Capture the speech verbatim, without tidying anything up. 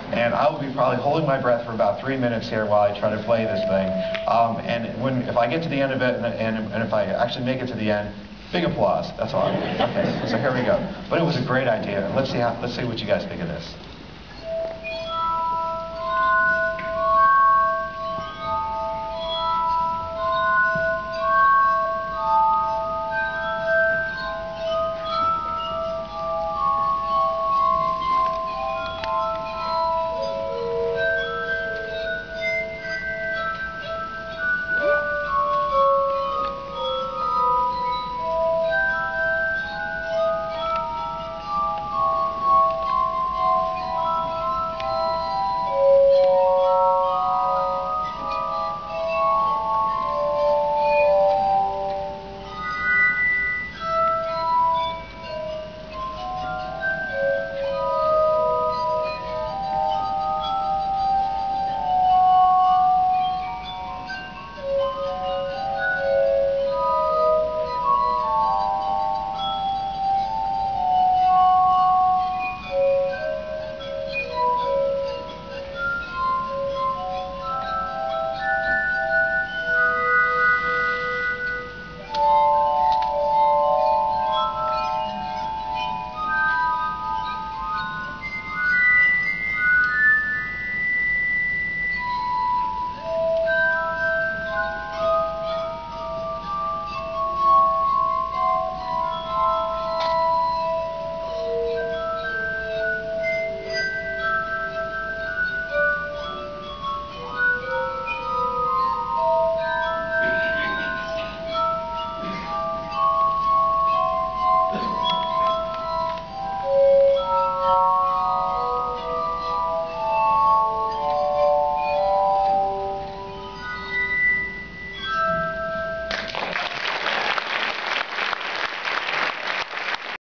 and I will be probably holding my breath for about three minutes here while I try to play this thing. Um, and when if I get to the end of it, and, and, and if I actually make it to the end, big applause. That's all. Okay, so here we go. But it was a great idea. Let's see how. Let's see what you guys think of this.